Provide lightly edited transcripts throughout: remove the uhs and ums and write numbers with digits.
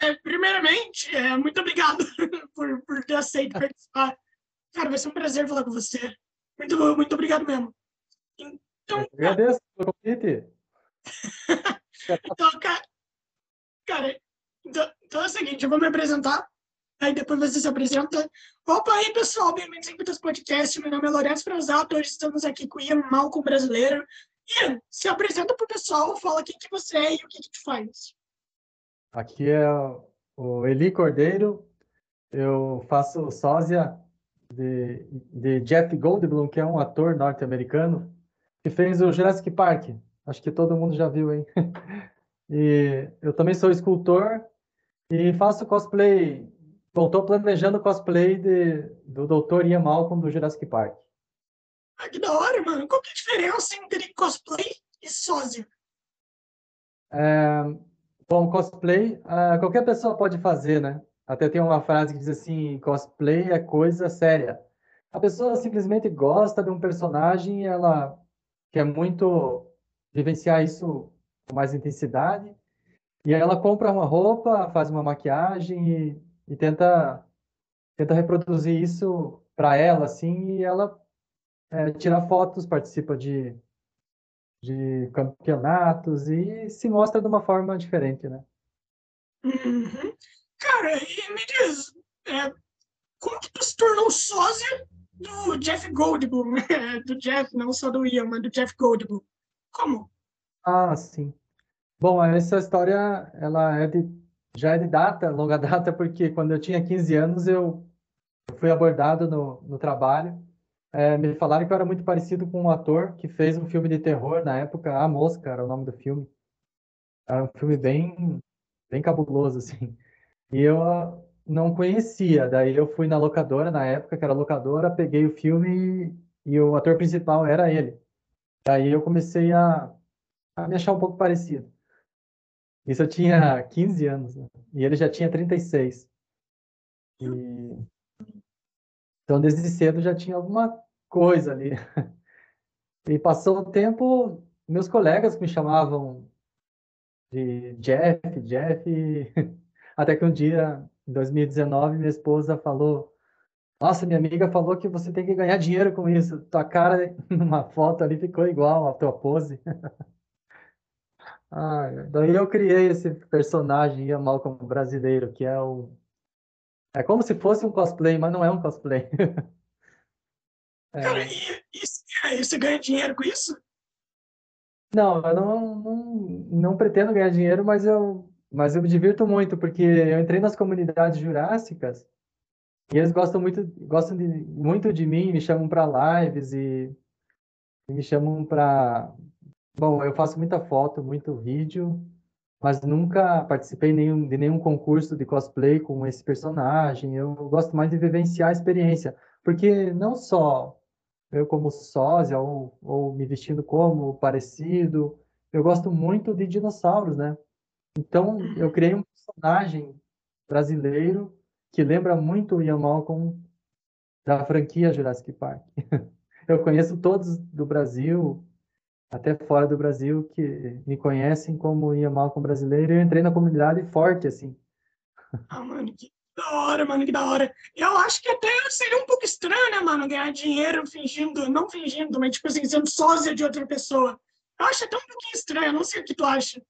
Primeiramente, muito obrigado por ter aceito participar. Cara, vai ser um prazer falar com você. Muito obrigado mesmo. Eu Então, que agradeço pelo convite. então, cara, então é o seguinte, eu vou me apresentar, aí depois você se apresenta. Opa, aí pessoal, bem-vindos ao Impetus Podcast. Meu nome é Lourenço Franzato, hoje estamos aqui com o Ian Malcolm brasileiro. Ian, se apresenta pro pessoal, fala quem que você é e o que que tu faz. Aqui é o Eli Cordeiro. Eu faço sósia de Jeff Goldblum, que é um ator norte-americano que fez o Jurassic Park. Acho que todo mundo já viu, hein? E eu também sou escultor e faço cosplay. Bom, estou planejando cosplay do Dr. Ian Malcolm do Jurassic Park. Ah, que da hora, mano. Qual que é a diferença entre cosplay e sósia? Bom, cosplay, qualquer pessoa pode fazer, né? Até tem uma frase que diz assim: cosplay é coisa séria. A pessoa simplesmente gosta de um personagem e ela quer muito vivenciar isso com mais intensidade. E aí ela compra uma roupa, faz uma maquiagem e tenta reproduzir isso para ela, assim, e ela tira fotos, participa de campeonatos e se mostra de uma forma diferente, né? Uhum. Cara, e me diz, é, como que tu se tornou sósia do Jeff Goldblum? Do Jeff, não só do Ian, mas do Jeff Goldblum. Como? Ah, sim. Bom, essa história ela já é de data, longa data, porque quando eu tinha 15 anos eu fui abordado no trabalho. Me falaram que eu era muito parecido com um ator que fez um filme de terror na época, A Mosca era o nome do filme. Era um filme bem cabuloso, assim. E eu não conhecia. Daí eu fui na locadora, na época que era locadora, peguei o filme e o ator principal era ele. Daí eu comecei a me achar um pouco parecido. Isso eu tinha 15 anos, né? E ele já tinha 36. E, então, desde cedo já tinha alguma coisa ali. E passou o tempo, meus colegas me chamavam de Jeff, até que um dia, em 2019, minha esposa falou: Nossa, minha amiga falou que você tem que ganhar dinheiro com isso. Tua cara numa foto ali ficou igual a tua pose. Daí eu criei esse personagem, Ian Malcolm brasileiro, que é como se fosse um cosplay, mas não é um cosplay. Cara, É, e você ganha dinheiro com isso? não, eu não pretendo ganhar dinheiro, mas eu me divirto muito, porque eu entrei nas comunidades jurássicas e eles gostam muito de mim, me chamam para lives e me chamam para. Bom, eu faço muita foto, muito vídeo, mas nunca participei de nenhum concurso de cosplay com esse personagem. Eu gosto mais de vivenciar a experiência, porque não só eu como sósia ou me vestindo como parecido, eu gosto muito de dinossauros, né? Então, eu criei um personagem brasileiro que lembra muito o Ian Malcolm da franquia Jurassic Park. Eu conheço todos do Brasil, até fora do Brasil, que me conhecem como Ian Malcolm brasileiro, e eu entrei na comunidade forte, assim. Ah, mano, que da hora, mano, que da hora. Eu acho que até seria um pouco estranho, né, mano, ganhar dinheiro fingindo, não fingindo, mas tipo assim, sendo sósia de outra pessoa. Eu acho até um pouquinho estranho, não sei o que tu acha.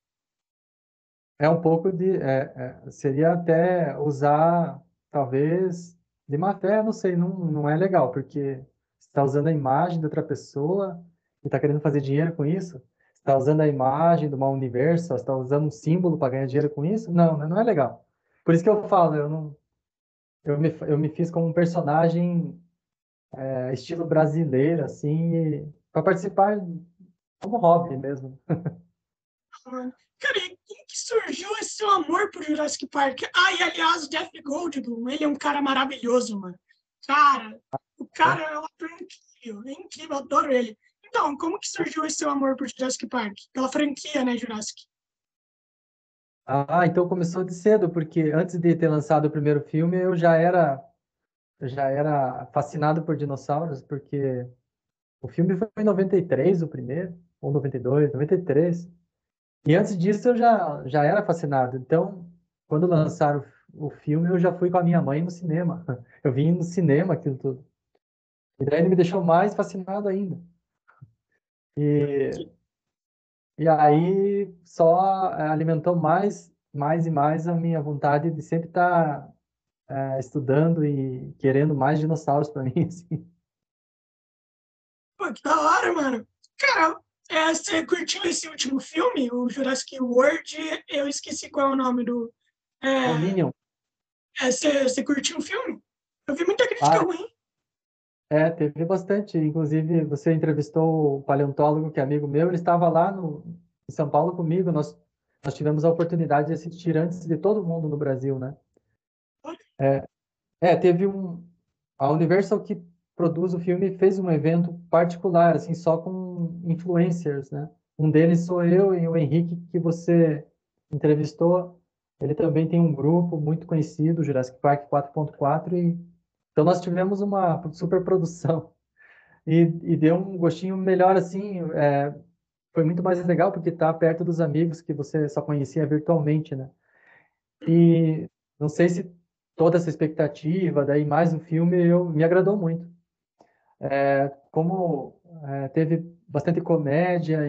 É um pouco seria até usar, talvez, de má fé, não sei, não é legal, porque você está usando a imagem de outra pessoa e está querendo fazer dinheiro com isso. Você está usando a imagem de uma universo, você está usando um símbolo para ganhar dinheiro com isso. Não é legal. Por isso que eu falo, eu me fiz como um personagem estilo brasileiro, assim, para participar como hobby mesmo. Mano. Cara, e como que surgiu esse seu amor por Jurassic Park? Ah, e aliás, o Jeff Goldblum, ele é um cara maravilhoso, mano. Cara, o cara é um ator incrível, eu adoro ele. Então, como que surgiu esse seu amor por Jurassic Park? Pela franquia, né, Jurassic? Então começou de cedo, porque antes de ter lançado o primeiro filme, eu já era fascinado por dinossauros, porque o filme foi em 93, o primeiro, ou 92, 93. E antes disso eu já era fascinado. Então, quando lançaram o filme, eu já fui com a minha mãe no cinema. Eu vim no cinema aquilo tudo. E daí ele me deixou mais fascinado ainda. E, e aí só alimentou mais e mais a minha vontade de sempre estar estudando e querendo mais dinossauros para mim, assim. Pô, que da hora, mano. Cara, você curtiu esse último filme, o Jurassic World? Eu esqueci qual é o nome do. É, Dominion. você curtiu o filme? Eu vi muita crítica Ah, ruim. teve bastante. Inclusive, você entrevistou o paleontólogo, que é amigo meu, ele estava lá em São Paulo comigo. Nós tivemos a oportunidade de assistir antes de todo mundo no Brasil, né? Teve a Universal que produz o filme fez um evento particular, assim, só com influencers, né? Um deles sou eu e o Henrique, que você entrevistou. Ele também tem um grupo muito conhecido, Jurassic Park 4.4, e então nós tivemos uma super produção e deu um gostinho melhor, assim, foi muito mais legal porque tá perto dos amigos que você só conhecia virtualmente, né? E não sei se toda essa expectativa, daí mais um filme, me agradou muito. Como teve bastante comédia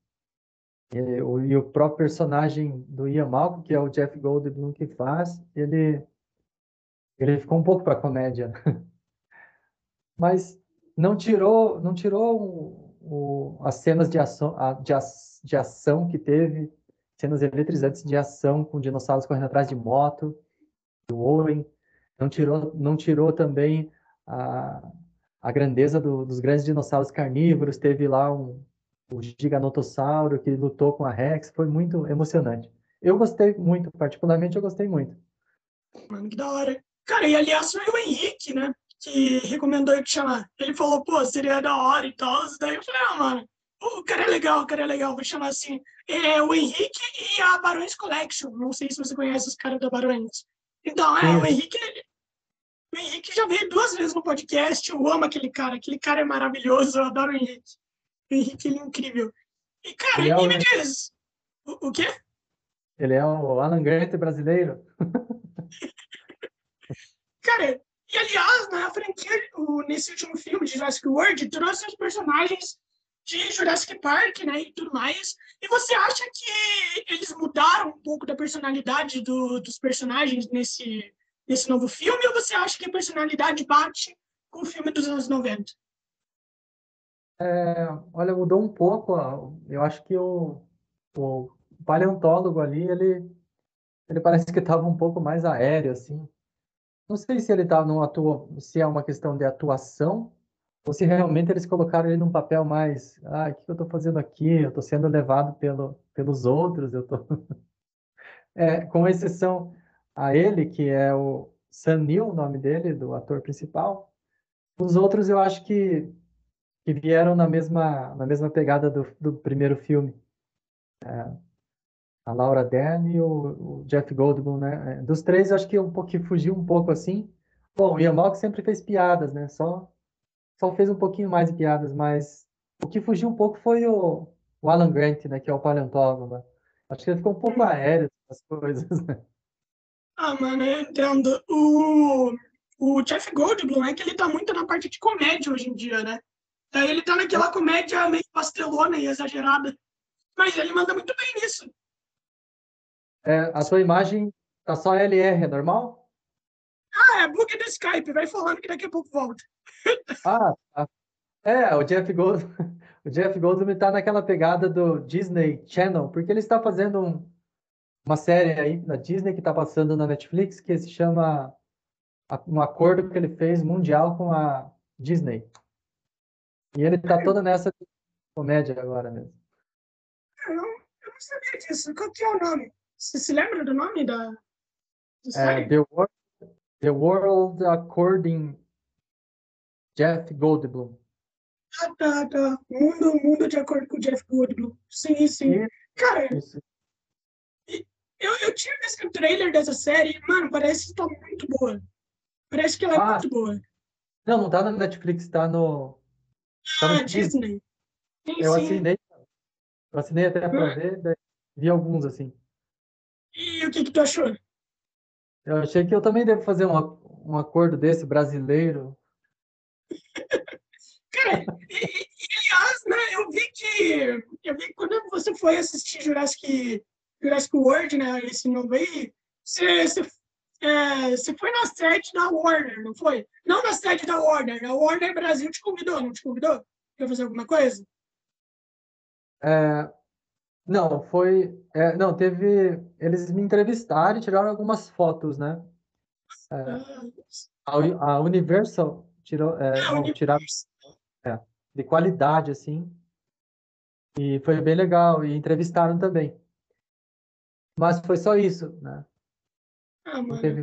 e o próprio personagem do Ian Malcolm, que é o Jeff Goldblum que faz, ele ficou um pouco para comédia, mas não tirou as cenas de ação que teve, cenas eletrizantes de ação com dinossauros correndo atrás de moto, do Owen, não tirou também a, a grandeza dos grandes dinossauros carnívoros. Teve lá o Giganotossauro que lutou com a Rex, foi muito emocionante. Eu gostei muito, particularmente eu gostei muito. Mano, que da hora. Cara, e aliás foi o Henrique, né? Que recomendou eu te chamar. Ele falou, pô, seria da hora e tal. Daí eu falei, mano, o cara é legal, o cara é legal. Vou chamar assim. É o Henrique e a Barões Collection. Não sei se você conhece os caras da Barões. Então, Sim, o Henrique já veio 2 vezes no podcast. Eu amo aquele cara. Aquele cara é maravilhoso. Eu adoro o Henrique. O Henrique, ele é incrível. E, cara, ele é e o, me diz, o quê? ele é o Alan Grant brasileiro. Cara, e aliás, na franquia, nesse último filme de Jurassic World, trouxe os personagens de Jurassic Park, né, e tudo mais. E você acha que eles mudaram um pouco da personalidade dos personagens nesse novo filme, ou você acha que a personalidade bate com o filme dos anos 90? Olha, mudou um pouco. Eu acho que o paleontólogo ali, ele parece que estava um pouco mais aéreo, assim. Não sei se ele tá num atua, se é uma questão de atuação ou se realmente eles colocaram ele num papel mais, o que eu estou fazendo aqui? Eu estou sendo levado pelos outros, eu tô... com exceção a ele, que é o Sam Neill, o nome dele, do ator principal. Os outros eu acho que vieram na mesma pegada do primeiro filme. A Laura Dern e o Jeff Goldblum, né? Dos três, eu acho que um pouquinho fugiu um pouco assim. Bom, o Ian Malcolm sempre fez piadas, né? Só fez um pouquinho mais de piadas, mas o que fugiu um pouco foi o Alan Grant, né? Que é o paleontólogo, né? Acho que ele ficou um pouco aéreo as coisas, né? Ah, mano, eu entendo. O Jeff Goldblum é que ele tá muito na parte de comédia hoje em dia, né? Ele tá naquela comédia meio pastelona e exagerada. Mas ele manda muito bem nisso. A sua imagem tá só LR, é normal? É bug do Skype, vai falando que daqui a pouco volta. Tá. O Jeff Gold, o Jeff Goldblum está naquela pegada do Disney Channel, porque ele está fazendo uma série aí da Disney que está passando na Netflix que se chama um acordo que ele fez mundial com a Disney. E ele está toda nessa comédia agora mesmo. Eu não sabia disso. Qual que é o nome? Você se lembra do nome da É, série? The World According Jeff Goldblum. Ah, tá, tá. Mundo de acordo com o Jeff Goldblum. Sim, sim. E Cara, isso. eu tinha visto o trailer dessa série. Mano, parece que tá muito boa. Parece que ela é Ah, muito boa. não está na Netflix, tá no Ah, Disney. Disney. Sim, Eu sim. assinei, eu assinei até para Ah, ver, daí vi alguns assim. e o que tu achou? Eu achei que eu também devo fazer um acordo desse brasileiro. Cara, aliás, né, eu vi que quando você foi assistir Jurassic World, né, esse novo aí, você foi na sede da Warner, não foi? Não na sede da Warner, a Warner Brasil te convidou, não te convidou? Pra fazer alguma coisa? É, não, não, teve. Eles me entrevistaram e tiraram algumas fotos, né? Ah, A Universal tirou, o bom, tiraram, Universo. é, de qualidade, assim, e foi bem legal, e entrevistaram também. Mas foi só isso, né? Ah, Não mano. teve.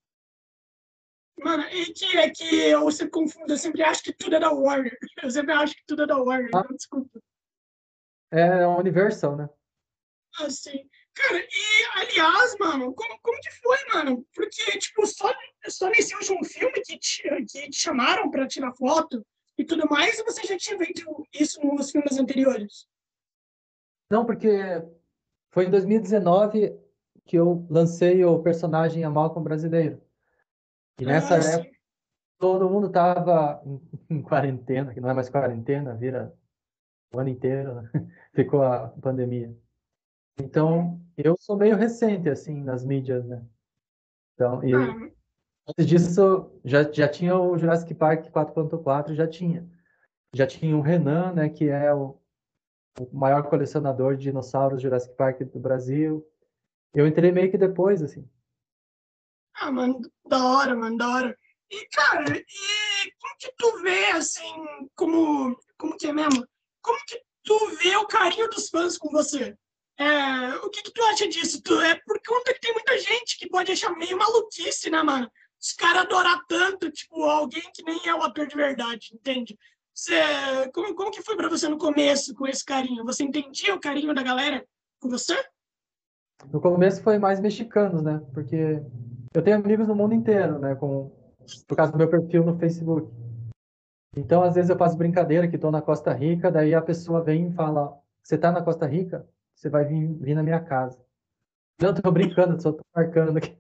Mano, é que eu sempre confundo, eu sempre acho que tudo é da Warner. Eu sempre acho que tudo é da Warner, Ah, então desculpa. é a Universal, né? Assim. Cara, e aliás, mano, como que foi, mano? Porque, tipo, só nesse último filme que te chamaram pra tirar foto e tudo mais, ou você já tinha feito isso nos filmes anteriores? Não, porque foi em 2019 que eu lancei o personagem A Malcolm Brasileiro. E nessa Ah, sim. época, todo mundo estava em quarentena, que não é mais quarentena, vira o ano inteiro, né? Ficou a pandemia. Então, eu sou meio recente, assim, nas mídias, né? Então, e Ah, antes disso, já tinha o Jurassic Park 4.4, já tinha. Já tinha o Renan, né, que é o maior colecionador de dinossauros Jurassic Park do Brasil. Eu entrei meio que depois, assim. mano, da hora, mano, da hora. E, cara, como que tu vê, assim, como que é mesmo? Como que tu vê o carinho dos fãs com você? O que tu acha disso? É por conta que tem muita gente que pode achar meio maluquice, né, mano? Os caras adorar tanto, tipo, alguém que nem é o ator de verdade, entende? Você, como que foi pra você no começo com esse carinho? Você entendia o carinho da galera com você? No começo foi mais mexicanos, né? Porque eu tenho amigos no mundo inteiro, né? Por causa do meu perfil no Facebook. Então, às vezes eu faço brincadeira que estou na Costa Rica, daí a pessoa vem e fala: Você está na Costa Rica? Você vai vir na minha casa. Não, estou brincando, só estou marcando aqui.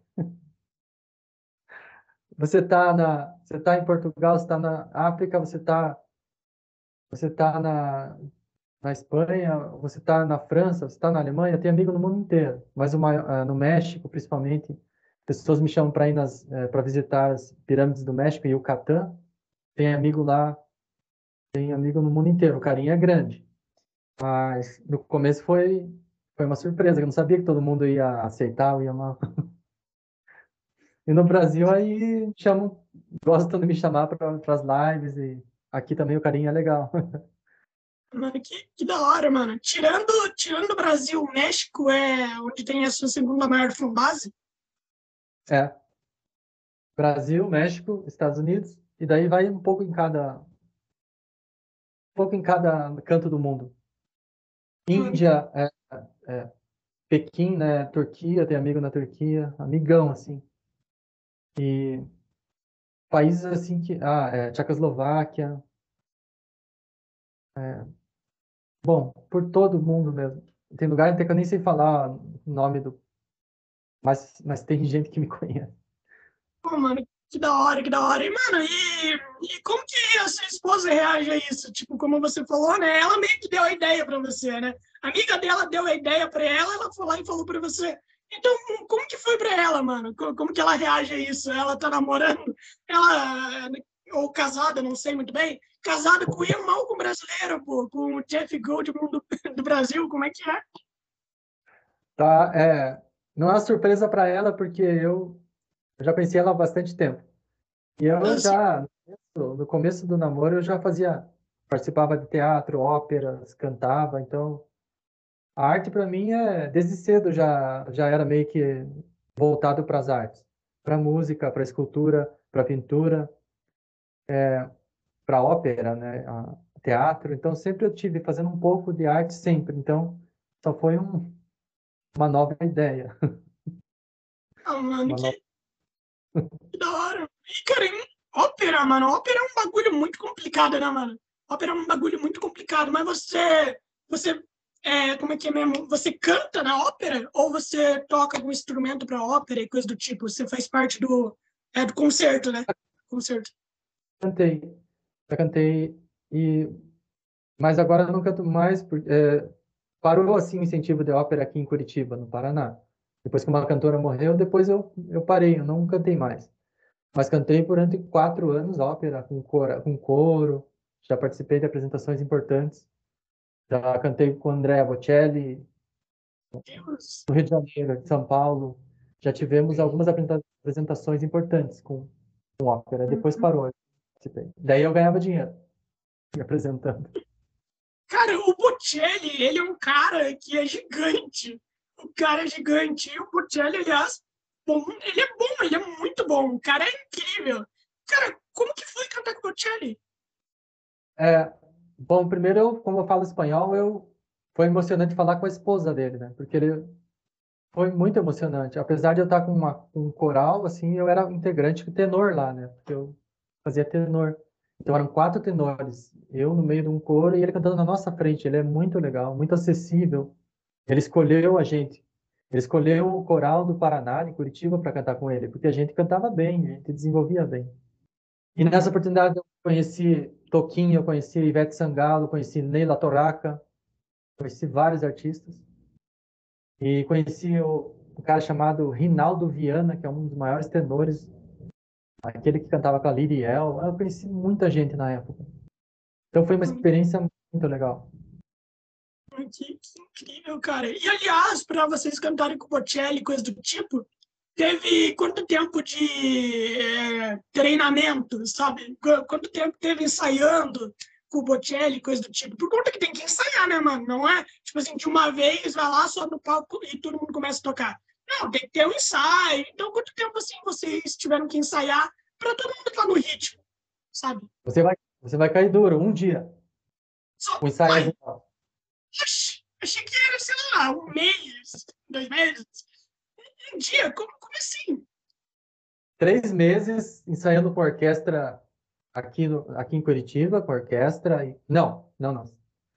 Você tá em Portugal, você está na África, você tá na Espanha, você está na França, você está na Alemanha, tem amigo no mundo inteiro. Mas no México, principalmente, pessoas me chamam para ir para visitar as pirâmides do México e Yucatán. Tem amigo lá, tem amigo no mundo inteiro. O carinho é grande. Mas no começo foi uma surpresa, eu não sabia que todo mundo ia aceitar ou ia amar. E no Brasil aí chamam, gostam de me chamar para as lives e aqui também o carinho é legal. Mano, que da hora, mano. Tirando o Brasil, o México é onde tem a sua segunda maior fanbase? É, Brasil, México, Estados Unidos, e daí vai um pouco em cada canto do mundo. Mano, Índia, Pequim, né, Turquia, tem amigo na Turquia, amigão assim. E países assim Tchecoslováquia, bom, por todo mundo mesmo. Tem lugar até que eu nem sei falar o nome mas tem gente que me conhece. pô, mano, que da hora, que da hora. E, mano, e como que a sua esposa reage a isso? Tipo, como você falou, né? Ela meio que deu a ideia pra você, né? A amiga dela deu a ideia pra ela foi lá e falou pra você. Então, como que foi pra ela, mano? Como que ela reage a isso? Ela tá namorando? Ela, ou casada, não sei muito bem. Casada com o Ian Malcolm brasileiro, pô, com o Jeff Goldblum do Brasil, como é que é? Tá, não é uma surpresa para ela, porque eu já conheci ela há bastante tempo. E eu Assim, já, no começo do namoro, eu já participava de teatro, óperas, cantava, então a arte para mim desde cedo já era meio que voltado para as artes, para música, para escultura, para pintura, para ópera, né, teatro. Então sempre eu tive fazendo um pouco de arte sempre. Então só foi uma nova ideia, mano, uma nova. que da hora. E, cara, ópera, mano, ópera é um bagulho muito complicado, né, mano? Ópera é um bagulho muito complicado, mas você como é que é mesmo? Você canta na ópera ou você toca algum instrumento para ópera e coisa do tipo? Você faz parte do concerto, né? Concerto. Cantei, já cantei, e, mas agora eu não canto mais, parou assim o incentivo de ópera aqui em Curitiba, no Paraná. Depois que uma cantora morreu, depois eu parei, eu não cantei mais. Mas cantei durante 4 anos ópera, com coro, já participei de apresentações importantes, já cantei com Andrea Bocelli, Deus. no Rio de Janeiro, de São Paulo, já tivemos algumas apresentações importantes com ópera, depois Uhum. parou, eu participei. Daí eu ganhava dinheiro me apresentando. Cara, o Bocelli, ele é um cara que é gigante. O cara é gigante. E o Bocelli, aliás, bom, ele é muito bom. O cara é incrível. Cara, como que foi cantar com o Bocelli? É, bom, primeiro, como eu falo espanhol, foi emocionante falar com a esposa dele, né? Porque ele foi muito emocionante. Apesar de eu estar com um coral, assim, eu era integrante tenor lá, né? Porque eu fazia tenor. Então eram 4 tenores, eu no meio de um coro e ele cantando na nossa frente. Ele é muito legal, muito acessível. Ele escolheu a gente. Ele escolheu o coral do Paraná, em Curitiba, para cantar com ele, porque a gente cantava bem, a gente desenvolvia bem. E nessa oportunidade eu conheci Toquinho, eu conheci Ivete Sangalo, conheci Neila Torraca, conheci vários artistas. E conheci um cara chamado Rinaldo Viana, que é um dos maiores tenores, aquele que cantava com a Liriel. Eu conheci muita gente na época. Então foi uma experiência muito legal. Que incrível, cara. E, aliás, para vocês cantarem com o Bocelli, coisa do tipo, teve quanto tempo de treinamento, sabe? Quanto tempo teve ensaiando com o Bocelli, coisa do tipo? Por conta que tem que ensaiar, né, mano? Não é, tipo assim, de uma vez, vai lá, sobe no palco e todo mundo começa a tocar. Não, tem que ter um ensaio. Então, quanto tempo, assim, vocês tiveram que ensaiar para todo mundo estar no ritmo, sabe? Você vai cair duro, um dia. Só, O ensaio é uai, geral. achei que era, sei lá, um mês, 2 meses, um dia, como assim? 3 meses ensaiando com orquestra aqui em Curitiba, com orquestra. Não, não, não.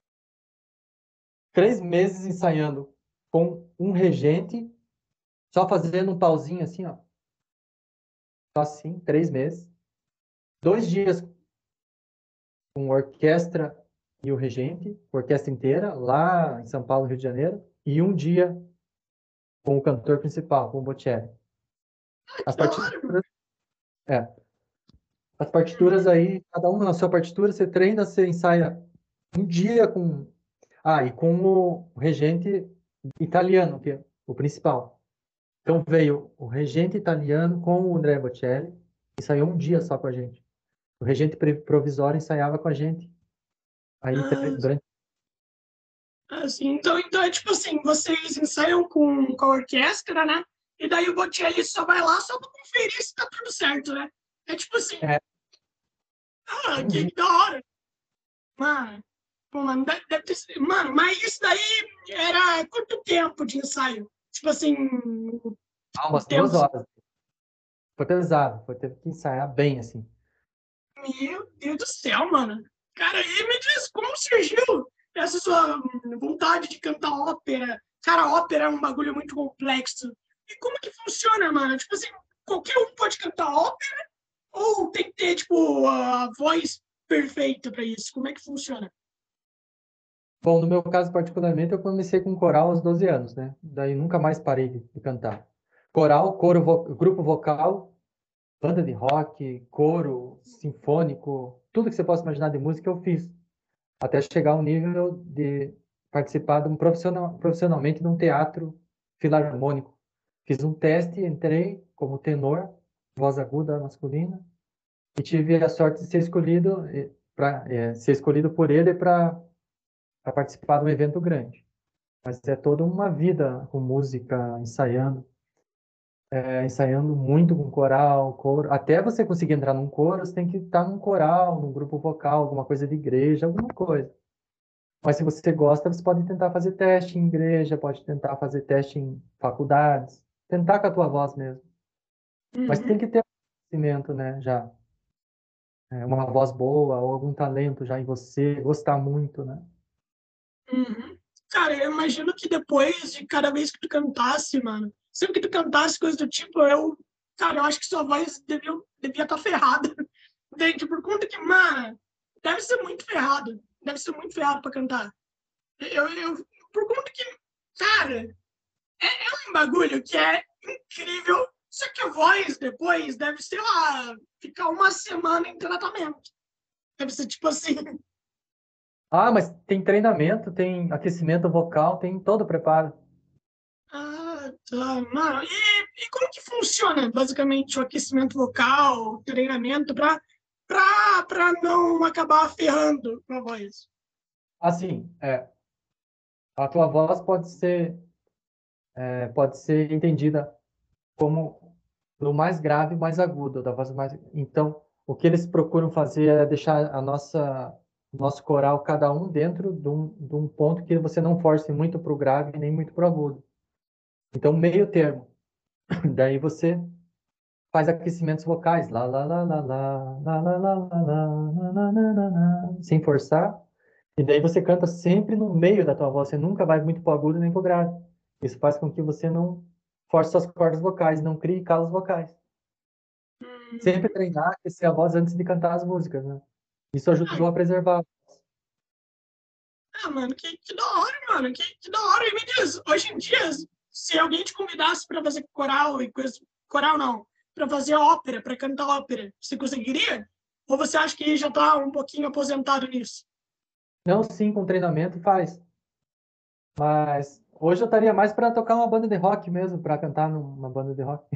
3 meses ensaiando com um regente, só fazendo um pauzinho assim, ó. Só assim, 3 meses. 2 dias com orquestra e o regente, orquestra inteira, lá em São Paulo, Rio de Janeiro, e um dia com o cantor principal, com o Bocelli. Ah, que As da hora, mano. partituras, é, as partituras aí, cada um na sua partitura, você treina, você ensaia um dia com, e com o regente italiano, que é o principal. Então veio o regente italiano com o Andrea Bocelli, ensaiou um dia só com a gente. O regente provisório ensaiava com a gente. Aí Ah, durante assim, então é tipo assim, vocês ensaiam com a orquestra, né? E daí o Bocelli só vai lá só pra conferir se tá tudo certo, né? É tipo assim, é, um dia. que da hora. Mano, pô, mano, deve ter sido, mano, mas isso daí era quanto tempo de ensaio? Tipo assim, o Umas tempo. 2 horas. Foi pesado, teve que ensaiar bem, assim. Meu Deus do céu, mano. Cara, e me diz como surgiu essa sua vontade de cantar ópera? Cara, ópera é um bagulho muito complexo. E como que funciona, mano? Tipo assim, qualquer um pode cantar ópera ou tem que ter, tipo, a voz perfeita pra isso? Como é que funciona? Bom, no meu caso particularmente, eu comecei com coral aos 12 anos, né? Daí nunca mais parei de cantar. Coral, grupo vocal, banda de rock, coro, sinfônico, tudo que você possa imaginar de música eu fiz, até chegar ao nível de participar de profissionalmente de um teatro filarmônico. Fiz um teste, entrei como tenor, voz aguda masculina, e tive a sorte de ser escolhido por ele para participar de um evento grande. Mas é toda uma vida com música, ensaiando muito com coral, coro. Até você conseguir entrar num coro, você tem que estar num coral, num grupo vocal, alguma coisa de igreja, alguma coisa. Mas se você gosta, você pode tentar fazer teste em igreja, pode tentar fazer teste em faculdades, tentar com a tua voz mesmo. Mas tem Uhum, que ter um conhecimento, né, já. Uma voz boa ou algum talento já em você, gostar muito, né? uhum. Cara, eu imagino que depois de cada vez que tu cantasse, mano, sempre que tu cantasse coisa do tipo, cara, eu acho que sua voz devia estar ferrada. Entende? Por conta que, mano, deve ser muito ferrado pra cantar. Por conta que, cara, é um bagulho que é incrível, só que a voz depois deve, sei lá, ficar uma semana em tratamento. Deve ser tipo assim. Ah, mas tem treinamento, tem aquecimento vocal, tem todo o preparo. Ah, tá. Mano, e como que funciona, basicamente, o aquecimento vocal, o treinamento, pra não acabar ferrando com a voz? Assim, a tua voz pode ser entendida como do mais grave, mais agudo, da voz mais. Então, o que eles procuram fazer é deixar o nosso coral, cada um dentro de um ponto que você não force muito para o grave nem muito para o agudo. Então, meio termo. Daí você faz aquecimentos vocais, lá, lá, lá, lá, lá, lá, lá, lá, lá, lá, lá, lá, lá, lá, sem forçar. E daí você canta sempre no meio da tua voz, você nunca vai muito para o agudo nem para o grave. Isso faz com que você não force suas cordas vocais, não crie calos vocais. Sempre Hum, treinar, aquecer a voz antes de cantar as músicas, né? Isso ajudou a preservar. mano, que da hora, mano, que da hora. E me diz, hoje em dia, se alguém te convidasse pra fazer coral e coisa. Coral não, pra fazer ópera, pra cantar ópera, você conseguiria? Ou você acha que já tá um pouquinho aposentado nisso? Não, sim, com treinamento faz. Mas hoje eu estaria mais para tocar uma banda de rock mesmo, para cantar numa banda de rock.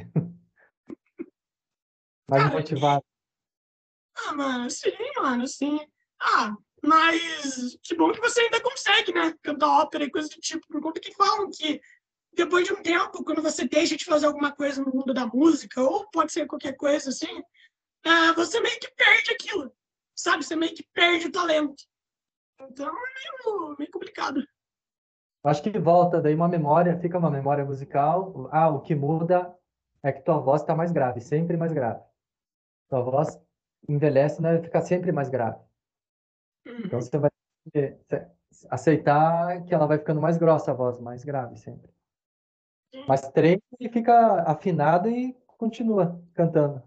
Mais Cara, motivado. mano, sim, mano, sim. Ah, mas que bom que você ainda consegue, né? Cantar ópera e coisa do tipo, por conta que falam que depois de um tempo, quando você deixa de fazer alguma coisa no mundo da música, ou pode ser qualquer coisa assim, você meio que perde aquilo, sabe? Você meio que perde o talento. Então é meio complicado. Acho que volta daí uma memória, fica uma memória musical. Ah, o que muda é que tua voz está mais grave, sempre mais grave. Tua voz envelhece, né? Fica sempre mais grave. Então Uhum. você vai ter que aceitar que ela vai ficando mais grossa a voz, mais grave sempre. Mas treina e fica afinado e continua cantando.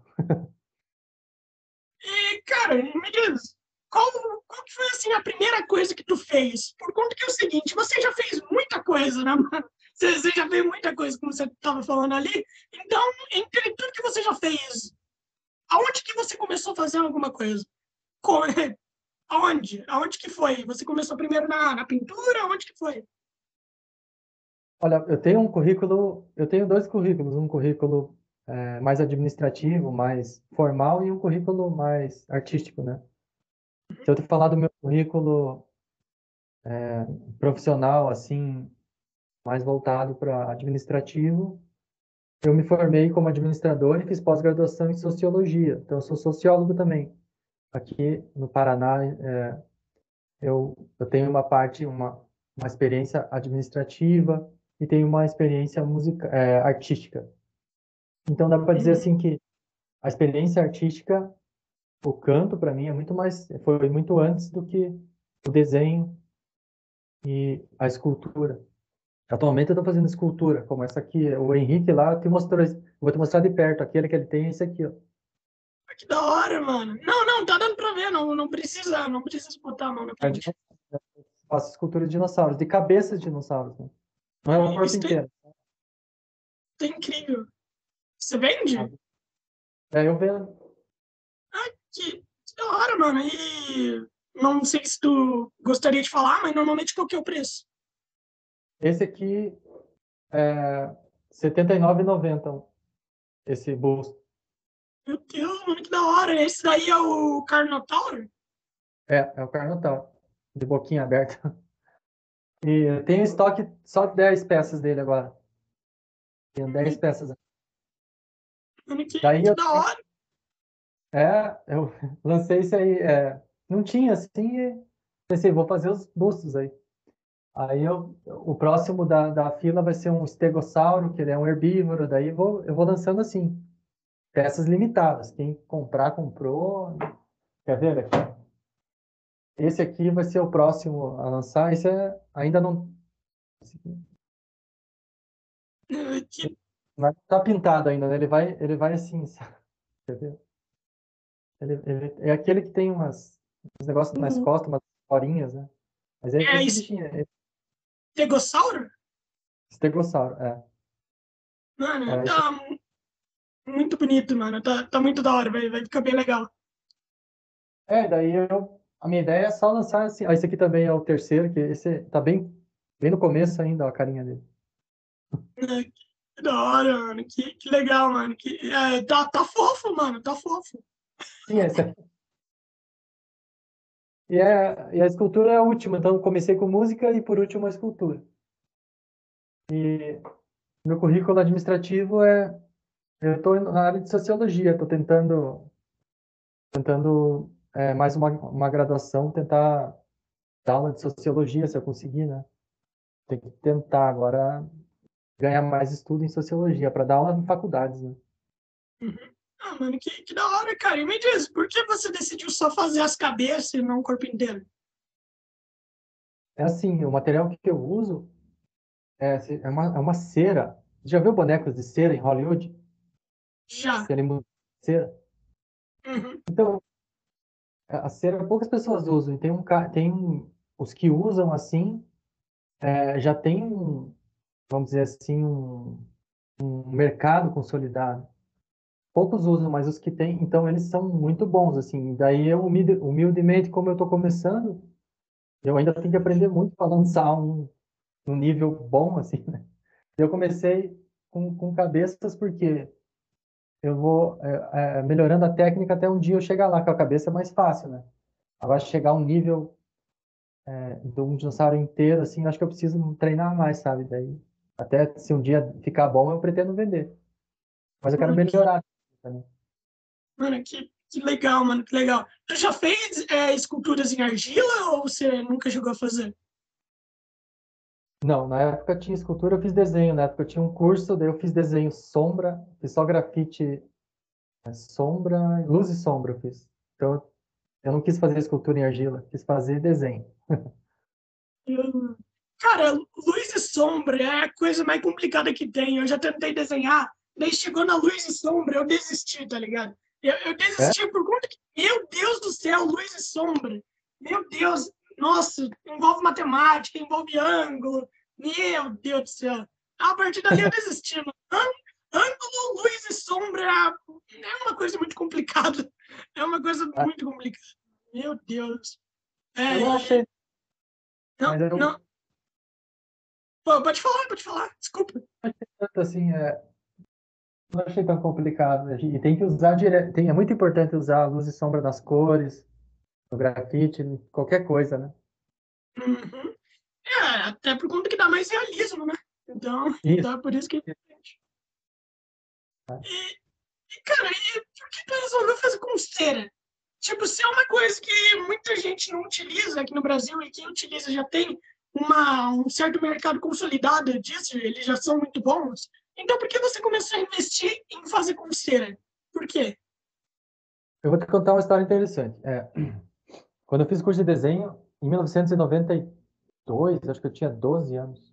E, cara, me diz, qual, qual que foi, assim, a primeira coisa que tu fez? Por conta que é o seguinte, você já fez muita coisa, né, mano? Você já fez muita coisa, como você estava falando ali. Então, entre tudo que você já fez, aonde que você começou fazendo alguma coisa? Co- Aonde? Aonde que foi? Você começou primeiro na pintura? Aonde que foi? Olha, eu tenho dois currículos, um currículo mais administrativo, mais formal, e um currículo mais artístico, né? Se eu te falar do meu currículo profissional, assim, mais voltado para administrativo, eu me formei como administrador e fiz pós-graduação em sociologia. Então, eu sou sociólogo também. Aqui no Paraná, eu tenho uma experiência administrativa e tenho uma experiência artística. Então, dá para dizer assim que a experiência artística, o canto, para mim, foi muito antes do que o desenho e a escultura. Atualmente eu estou fazendo escultura, como essa aqui. O Henrique lá vou te mostrar de perto. Aquele que ele tem é esse aqui, ó. Que da hora, mano. Não, não, tá dando pra ver. Não, não precisa botar a mão na É frente. faço escultura de dinossauros, de cabeças de dinossauros, né? Não é o corpo Isso inteiro. é incrível. Você Ah, vende? eu vendo. Que da hora, mano. E não sei se tu gostaria de falar, mas normalmente qual que é o preço? Esse aqui é R$ 79,90, esse busto. Meu Deus, mano, que da hora. Esse daí é o Carnotauro? É o Carnotauro, de boquinha aberta. E eu tenho estoque só de 10 peças dele agora. Tenho 10 peças. Mano, Daí que da hora. eu lancei isso aí. Não tinha assim, e pensei, vou fazer os bustos aí. O próximo da fila vai ser um estegossauro, que ele é um herbívoro. Eu vou lançando assim, peças limitadas. Quem comprar, comprou. Quer ver aqui? Esse aqui vai ser o próximo a lançar. Ainda não. Que, Mas tá pintado ainda, né? Ele vai assim, sabe? Entendeu? Ele é aquele que tem uns negócios nas costas, umas horinhas, né? Mas é é esse bichinho, é estegossauro? estegossauro, é. Mano, É, esse- tá muito bonito, mano. Tá muito da hora, vai ficar bem legal. daí a minha ideia é só lançar assim. Esse aqui também é o terceiro, que esse tá bem no começo ainda, ó, a carinha dele. Que da hora, mano. Que legal, mano. Tá fofo, mano. Tá fofo. Sim, esse é. E a escultura é a última, então eu comecei com música e por último a escultura. E meu currículo administrativo eu estou na área de sociologia, estou tentando mais uma graduação, tentar dar aula de sociologia, se eu conseguir, né? Tem que tentar agora ganhar mais estudo em sociologia para dar aula em faculdades, né? Uhum. Ah, mano, que da hora, cara. E me diz, por que você decidiu só fazer as cabeças e não o corpo inteiro? É assim, o material que eu uso é uma cera. Você já viu bonecos de cera em Hollywood? Já. Que ele muda de cera? Uhum. Então, a cera poucas pessoas usam. E os que usam assim, já tem vamos dizer assim, um mercado consolidado. Poucos usam, mas os que têm, então eles são muito bons, assim. Daí eu, humildemente, como eu estou começando, eu ainda tenho que aprender muito para lançar um nível bom, assim, né? Eu comecei com cabeças porque eu vou melhorando a técnica até um dia eu chegar lá, com a cabeça é mais fácil, né? Agora chegar a um nível de um dinossauro inteiro, assim, acho que eu preciso treinar mais, sabe? Daí, até se um dia ficar bom, eu pretendo vender. Mas eu quero Mano, melhorar também. que legal, mano, que legal. Tu já fez esculturas em argila ou você nunca chegou a fazer? Não, na época tinha escultura, eu fiz desenho. Na época eu tinha um curso, daí eu fiz desenho sombra, fiz só grafite, sombra, luz e sombra eu fiz. Então eu não quis fazer escultura em argila, quis fazer desenho. Hum. Cara, luz e sombra é a coisa mais complicada que tem. Eu já tentei desenhar, daí chegou na luz e sombra, eu desisti, tá ligado? Eu É? desisti por conta que, meu Deus do céu, luz e sombra. Meu Deus, nossa, envolve matemática, envolve ângulo. Meu Deus do céu. A partir dali eu desisti, mano. Ângulo, luz e sombra é uma coisa muito complicada. É uma coisa Ah, muito complicada. Meu Deus. eu não E achei, não, mas eu não. Pô, pode falar, desculpa. tanto assim, não achei tão complicado. E tem que usar direto, é muito importante usar a luz e sombra nas cores, no grafite, em qualquer coisa, né? Uhum. Até por conta que dá mais realismo, né? Isso. Então é por isso que. Cara, e por que tu resolveu fazer com cera? Tipo, se é uma coisa que muita gente não utiliza aqui no Brasil e quem utiliza já tem um certo mercado consolidado disso, eles já são muito bons. Então por que você começou a investir em fazer com cera? Por quê? Eu vou te contar uma história interessante. Quando eu fiz curso de desenho, em 1992, acho que eu tinha 12 anos.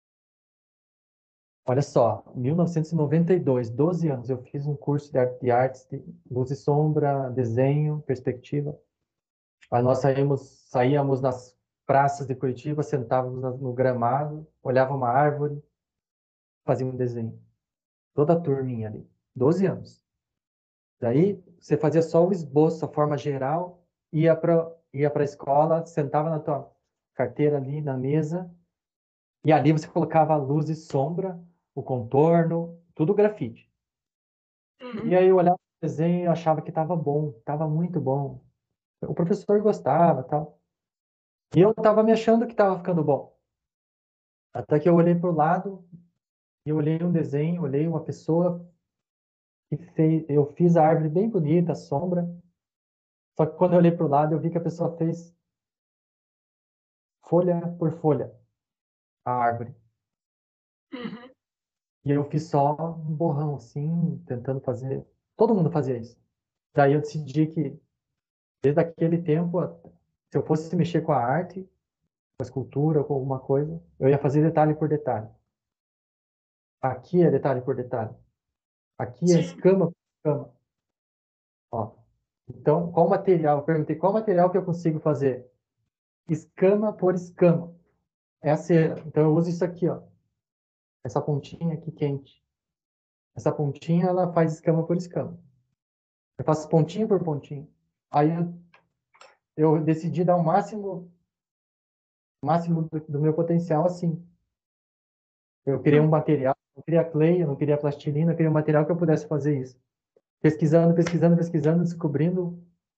Olha só, 1992, 12 anos, eu fiz um curso de artes, de luz e sombra, desenho, perspectiva. Aí nós saíamos nas praças de Curitiba, sentávamos no gramado, olhava uma árvore, fazia um desenho. Toda a turminha ali, 12 anos. Daí você fazia só o esboço, a forma geral, ia para a escola, sentava na tua carteira ali na mesa, e ali você colocava a luz e sombra, o contorno, tudo grafite. E Uhum, aí eu olhava o desenho e achava que estava bom, estava muito bom. O professor gostava, tal. E eu estava me achando que estava ficando bom. Até que eu olhei para o lado e eu olhei um desenho, olhei uma pessoa que fez, eu fiz a árvore bem bonita, a sombra. Só que quando eu olhei para o lado, eu vi que a pessoa fez folha por folha a árvore. uhum, E eu fiz só um borrão assim, tentando fazer. Todo mundo fazia isso. Daí eu decidi que desde aquele tempo, se eu fosse mexer com a arte, com escultura ou com alguma coisa, eu ia fazer detalhe por detalhe. Aqui é detalhe por detalhe. Aqui é Sim. escama por escama. Ó. Então, qual material? Eu perguntei qual material que eu consigo fazer escama por escama. É a cera. Então, eu uso isso aqui, ó. Essa pontinha aqui quente. Essa pontinha, ela faz escama por escama. Eu faço pontinho por pontinho. Aí eu decidi dar o máximo do meu potencial assim. Eu queria um material, não queria clay, eu não queria plastilina, eu queria um material que eu pudesse fazer isso. Pesquisando, pesquisando, pesquisando, descobrindo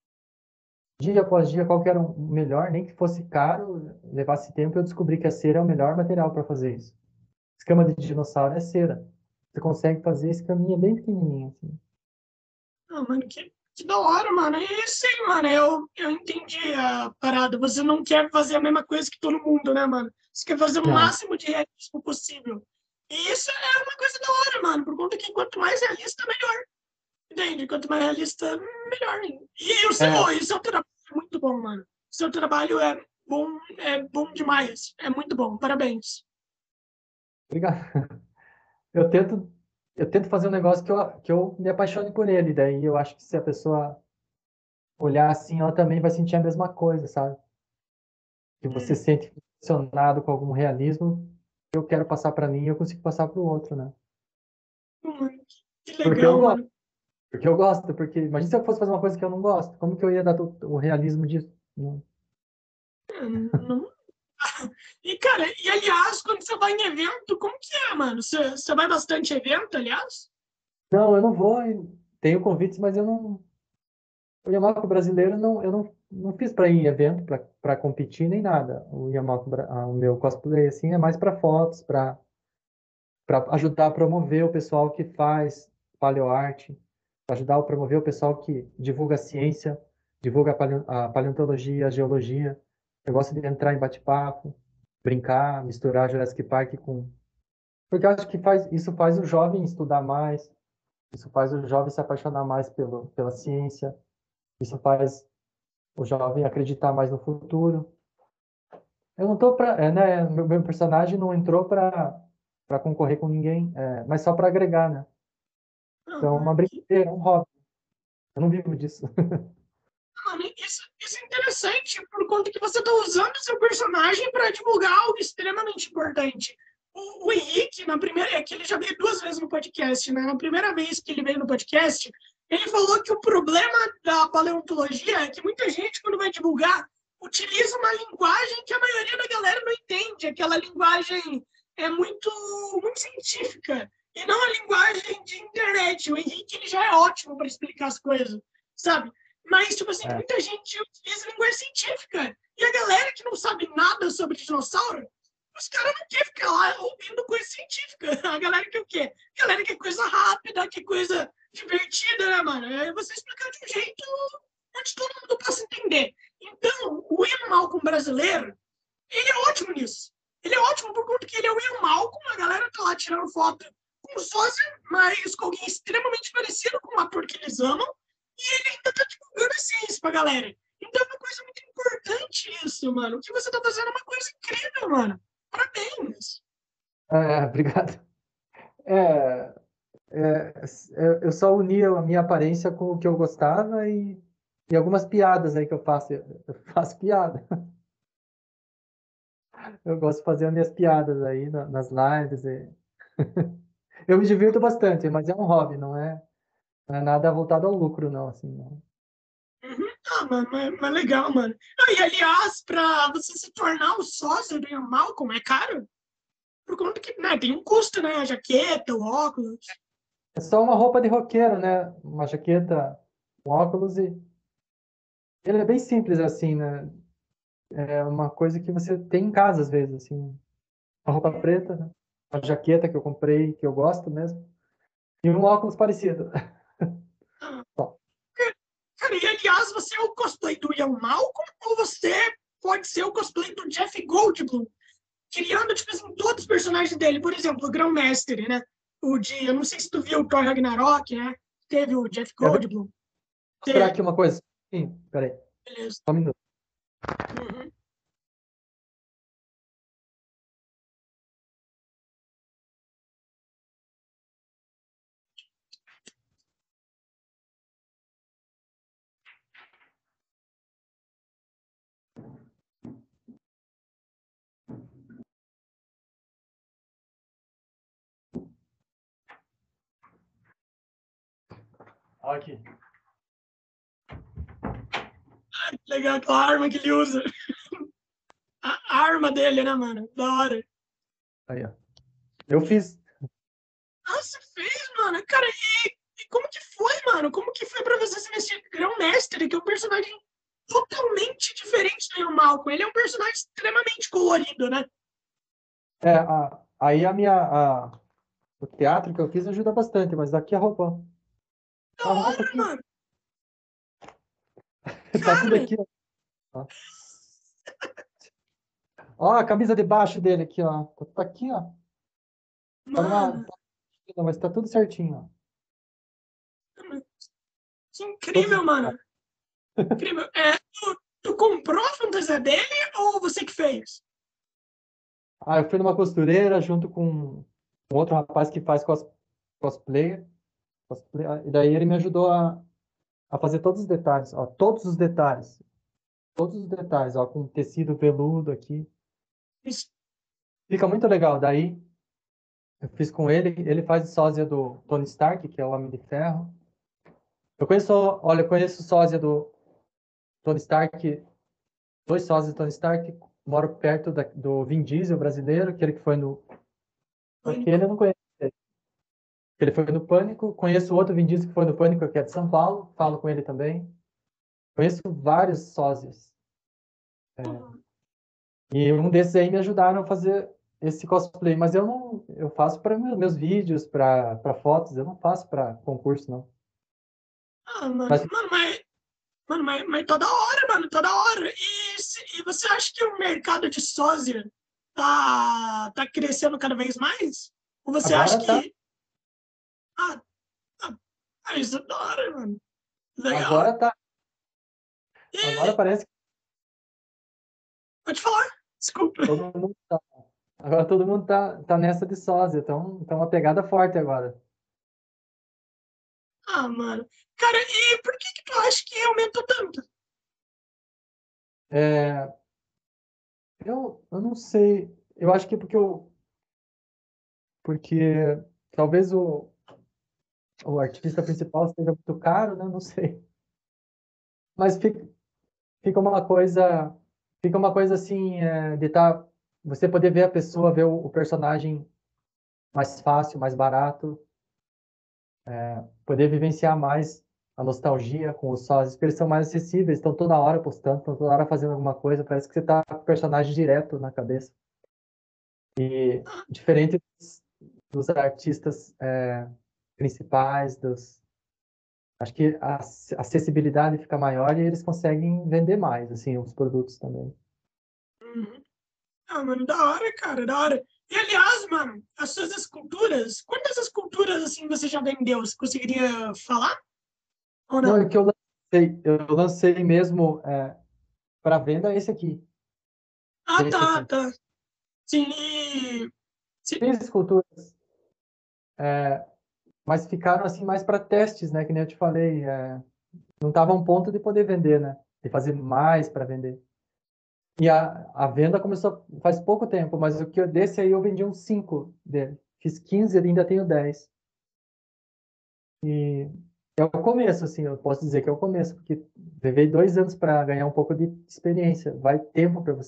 dia após dia qual que era o melhor, nem que fosse caro, levasse tempo, eu descobri que a cera é o melhor material para fazer isso. Escama de dinossauro é cera. Você consegue fazer escaminha bem pequenininha assim. Ah, mano, que da hora, mano. E sim, mano, eu entendi a parada. Você não quer fazer a mesma coisa que todo mundo, né, mano? Você quer fazer o Não, máximo de realismo possível. E isso é uma coisa da hora, mano, por conta que quanto mais realista, melhor. Entende? Quanto mais realista, melhor. é, E o seu trabalho é muito bom, mano. O seu trabalho é bom demais. É muito bom. Parabéns. obrigado. Eu tento, eu tento fazer um negócio que eu me apaixone por ele, daí eu acho que se a pessoa olhar assim, ela também vai sentir a mesma coisa, sabe? Que você sente impressionado com algum realismo, eu quero passar para mim, eu consigo passar para o outro, né? Mano, que Porque eu legal, gosto, mano. porque eu gosto, porque imagina se eu fosse fazer uma coisa que eu não gosto, como que eu ia dar o realismo disso? Não, Não. E, cara, e aliás, quando você vai em evento, como que é, mano? Você vai bastante evento, aliás? não, eu não vou, tenho convites, mas eu não, o Yamaha brasileiro não, eu não fiz para ir em evento, para competir nem nada. O Yamaha, o meu cosplay assim é mais para fotos, para ajudar a promover o pessoal que faz paleoarte, para ajudar a promover o pessoal que divulga a ciência, divulga a paleontologia, a geologia. Eu gosto de entrar em bate-papo, brincar, misturar Jurassic Park com. Porque eu acho que isso faz o jovem estudar mais, isso faz o jovem se apaixonar mais pela ciência, isso faz o jovem acreditar mais no futuro. Eu não tô para, né, meu personagem não entrou para concorrer com ninguém, mas só para agregar, né? Não, Então, é uma mano, brincadeira, um hobby. Eu não vivo disso. isso é interessante, por conta que você está usando o seu personagem para divulgar algo extremamente importante. O Henrique, na primeira, é que ele já veio duas vezes no podcast, né? Na primeira vez que ele veio no podcast, ele falou que o problema da paleontologia é que muita gente, quando vai divulgar, utiliza uma linguagem que a maioria da galera não entende. Aquela linguagem é muito científica, e não a linguagem de internet. O Henrique ele já é ótimo para explicar as coisas, sabe? Mas, tipo assim, É, muita gente utiliza linguagem científica. E a galera que não sabe nada sobre dinossauro, os caras não querem ficar lá ouvindo coisa científica. A galera quer o quê? A galera quer coisa rápida, quer coisa divertida, né, mano? É você explicar de um jeito onde todo mundo possa entender. Então, o Ian Malcolm brasileiro, ele é ótimo nisso. Ele é ótimo por conta que ele é o Ian Malcolm, a galera tá lá tirando foto com o sósia, mas com alguém extremamente parecido com o ator que eles amam, e ele ainda tá divulgando a ciência pra galera. Então é uma coisa muito importante isso, mano. O que você tá fazendo é uma coisa incrível, mano. Parabéns. obrigado. É, eu só uni a minha aparência com o que eu gostava e algumas piadas aí que eu faço. Eu faço piada. Eu gosto de fazer as minhas piadas aí nas lives. Eu me divirto bastante, mas é um hobby, não é nada voltado ao lucro, não, assim, não. Uhum. Ah, mano, mas legal, mano. Ah, e aliás, pra você se tornar o sócio do Ian Malcolm, é caro? Por conta que, né, tem um custo, né? A jaqueta, o óculos. É só uma roupa de roqueiro, né? Uma jaqueta, um óculos e ele é bem simples assim, né? É uma coisa que você tem em casa às vezes, assim, uma roupa preta, né? Uma jaqueta que eu comprei, que eu gosto mesmo, e um óculos parecido. Ah, Só. cara, e aliás, você é o cosplay do Ian Malcolm ou você pode ser o cosplay do Jeff Goldblum? Criando, tipo assim, todos os personagens dele. Por exemplo, o Grão-Mestre, né? Eu não sei se tu viu o Thor Ragnarok, né? Teve o Jeff Quer ver? Goldblum. Vou mostrar Teve. aqui uma coisa. Sim, peraí, Beleza. só um minuto. Uhum. Aqui. Legal, aquela arma que ele usa. A arma dele, né, mano? Da hora. Aí, ó. Eu fiz. Ah, você fez, mano? Cara, e como que foi, mano? Como que foi pra você se vestir Grão-Mestre, que é um personagem totalmente diferente do Malcolm? Ele é um personagem extremamente colorido, né? Aí o teatro que eu fiz ajuda bastante, mas aqui a roupa. Da A roupa hora, aqui. mano. Tá tudo Cara, aqui, ó. Ó, a camisa de baixo dele aqui, ó. Tá aqui, ó. Tá numa. mano. Mas tá tudo certinho, ó. Que Todos os incrível, mano. Incrível. Tu comprou a fantasia dele ou você que fez? Eu fui numa costureira junto com um outro rapaz que faz cosplay, e daí ele me ajudou a fazer todos os detalhes, ó, todos os detalhes, ó, com tecido veludo aqui. Isso. Fica muito legal. Daí eu fiz com ele, ele faz o sósia do Tony Stark, que é o Homem de Ferro. Eu conheço o sósia do Tony Stark, dois sósias do Tony Stark, moro perto do Vin Diesel brasileiro, aquele que foi no. Aquele eu não conheço. Ele foi no Pânico. Conheço outro Vin Diesel que foi no Pânico, que é de São Paulo. Falo com ele também. Conheço vários sósias. E um desses aí me ajudaram a fazer esse cosplay. Mas eu não, eu faço para meus vídeos, para fotos. Eu não faço para concurso, não. Ah, mano, Mas mas toda hora, mano, toda hora. E você acha que o mercado de sósia tá crescendo cada vez mais? Ou você acha agora tá. que. Ah, ah, isso é da hora, mano. Legal. Agora tá. Agora E parece que pode falar, desculpa. todo mundo tá. Agora todo mundo tá nessa de sósia. Então, tá uma pegada forte agora. Ah, mano. Cara, e por que tu acha que aumentou tanto? É, eu não sei. Eu acho que porque talvez o artista principal seja muito caro, né? Não sei. Mas fica uma coisa, fica uma coisa assim, de você poder ver a pessoa, ver o personagem mais fácil, mais barato, poder vivenciar mais a nostalgia com os sósias, porque eles são mais acessíveis, estão toda hora postando, estão toda hora fazendo alguma coisa, parece que você está com o personagem direto na cabeça. E diferente dos artistas principais, acho que a acessibilidade fica maior e eles conseguem vender mais, assim, os produtos também. Uhum. Ah, mano, da hora, cara, da hora. E aliás, mano, as suas esculturas, quantas esculturas assim você já vendeu? Você conseguiria falar ou Não, não? é que eu lancei mesmo para venda esse aqui, Ah, esse tá, aqui. tá. Sim, sim. Fiz esculturas, mas ficaram assim mais para testes, né? Que nem eu te falei, não estava a um ponto de poder vender, né? De fazer mais para vender. E a venda começou faz pouco tempo, mas o que desse aí eu vendi uns 5 dele. Fiz 15 e ainda tenho 10. E é o começo, assim, eu posso dizer que é o começo, porque levei 2 anos para ganhar um pouco de experiência. Vai tempo para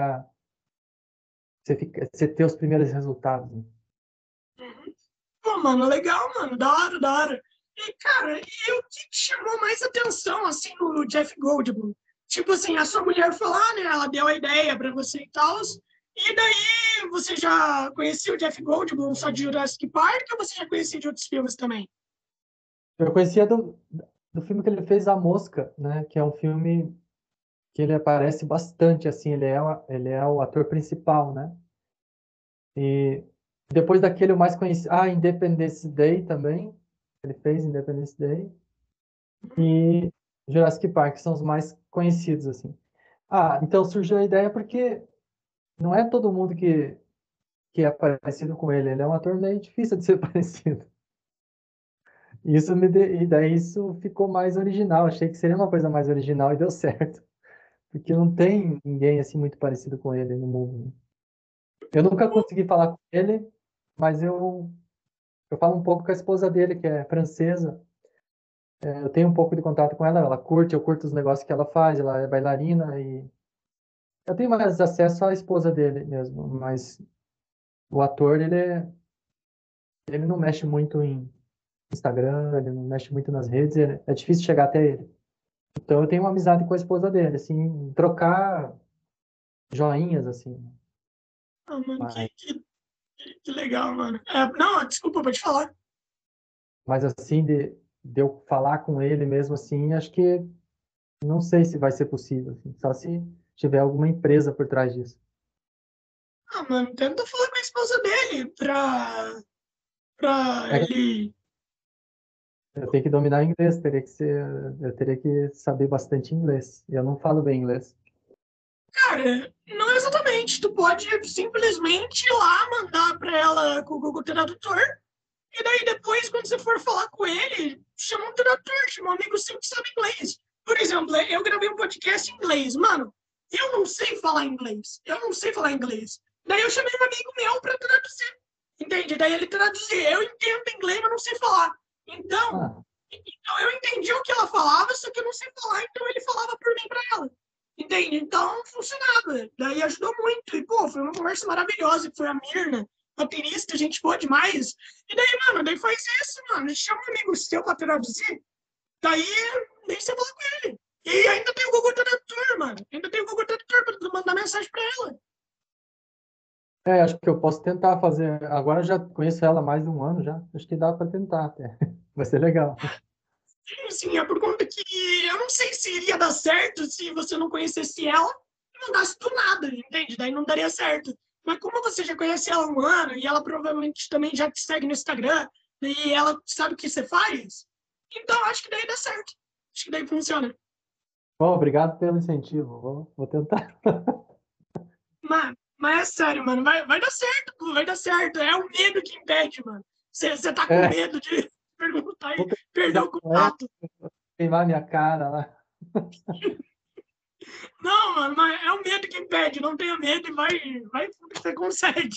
você ter os primeiros resultados, né? Uhum. Pô, mano, legal, mano, da hora, da hora. E, cara, e o que te chamou mais atenção, assim, no Jeff Goldblum? Tipo assim, a sua mulher foi lá, né? Ela deu a ideia pra você e tal. E daí, você já conhecia o Jeff Goldblum só de Jurassic Park ou você já conhecia de outros filmes também? Eu conhecia do filme que ele fez, A Mosca, né? Que é um filme que ele aparece bastante, assim, ele é o ator principal, né? E depois daquele o mais conhecido, Independence Day também, ele fez Independence Day, e Jurassic Park são os mais conhecidos, assim. Então surgiu a ideia porque não é todo mundo que é parecido com ele é um ator meio difícil de ser parecido. E daí isso ficou mais original, achei que seria uma coisa mais original e deu certo. Porque não tem ninguém assim muito parecido com ele no mundo, né? Eu nunca consegui falar com ele, mas eu falo um pouco com a esposa dele, que é francesa, Eu tenho um pouco de contato com ela, ela curte, eu curto os negócios que ela faz, ela é bailarina e eu tenho mais acesso à esposa dele mesmo, mas o ator, ele não mexe muito em Instagram, ele não mexe muito nas redes, é difícil chegar até ele. Então eu tenho uma amizade com a esposa dele, assim, trocar joinhas, assim. Ah, mano, Mas, que legal, mano. Não, desculpa, pode falar. mas assim, de eu falar com ele mesmo assim, acho que não sei se vai ser possível, assim, só se tiver alguma empresa por trás disso. Ah, mano, tenta falar com a esposa dele pra É que ele. eu tenho que dominar inglês, eu teria que saber bastante inglês. Eu não falo bem inglês. Cara, não exatamente. Tu pode simplesmente ir lá mandar pra ela com o Google Tradutor. E daí depois, quando você for falar com ele, chama um tradutor, chama um amigo seu que sabe inglês. Por exemplo, eu gravei um podcast em inglês. Mano, eu não sei falar inglês. Eu não sei falar inglês. Daí eu chamei um amigo meu pra traduzir. Entende? Daí ele traduzia. Eu entendo inglês, mas não sei falar. Então, Ah, então eu entendi o que ela falava, só que eu não sei falar, então ele falava por mim pra ela. Entende? Então funcionava. Daí ajudou muito. E, pô, foi uma conversa maravilhosa. Foi a Mirna, baterista, gente boa demais. E daí, mano, daí faz isso, mano. Chama um amigo seu pra traduzir. Daí, daí você fala com ele. E ainda tem o Google Tradutor, mano. Ainda tem o Google Tradutor pra tu mandar mensagem pra ela. acho que eu posso tentar fazer. Agora eu já conheço ela há mais de um ano já. Acho que dá para tentar até. Vai ser legal. Sim, sim, é por conta que eu não sei se iria dar certo se você não conhecesse ela e mandasse do nada, entende? Daí não daria certo. Mas como você já conhece ela há um ano e ela provavelmente também já te segue no Instagram e ela sabe o que você faz, então acho que daí dá certo. Acho que daí funciona. Bom, obrigado pelo incentivo. Vou tentar. Mas é sério, mano, vai dar certo, pô, vai dar certo. É o medo que impede, mano. Você tá com É, medo de perguntar vou e perder pesquisar o com ela, contato. queimar minha cara lá. Não, mano, mas é o medo que impede. Não tenha medo e vai, você consegue.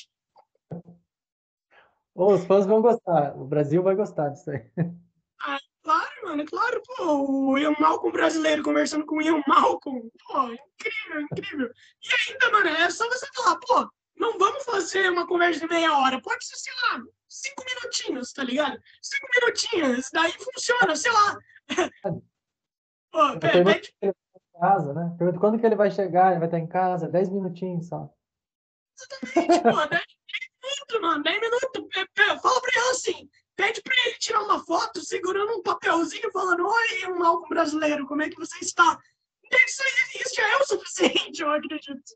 Ô, os fãs vão gostar. O Brasil vai gostar disso aí. Ah, claro, mano, claro, pô. O Ian Malcolm brasileiro conversando com o Ian Malcolm. Pô, incrível, incrível. E ainda, mano, é só você falar, pô, não vamos fazer uma conversa de meia hora. Pode ser, sei lá, 5 minutinhos, tá ligado? 5 minutinhos, daí funciona, sei lá. Pô, Eu pergunto pede se ele vai em casa, né? Pergunto quando que ele vai chegar, ele vai estar em casa, 10 minutinhos só. exatamente, pô, 10 minutos, mano, 10 minutos. Fala pra ela assim, pede pra ele tirar uma foto segurando um papelzinho falando, oi, Ian Malcolm brasileiro, como é que você está? Isso já é o suficiente, eu acredito.